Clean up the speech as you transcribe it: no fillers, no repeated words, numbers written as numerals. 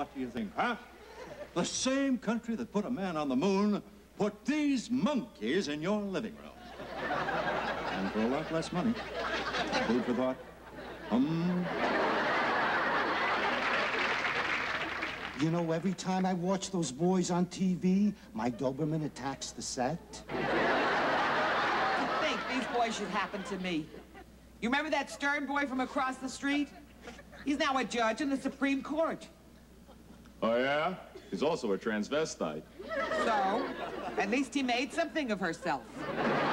what do you think, huh? The same country that put a man on the moon put these monkeys in your living room. And for a lot less money. Food for thought. You know, every time I watch those boys on TV, my Doberman attacks the set. I think these boys should happen to me. You remember that Stern boy from across the street? He's now a judge in the Supreme Court. Oh, yeah? He's also a transvestite. So, at least he made something of herself.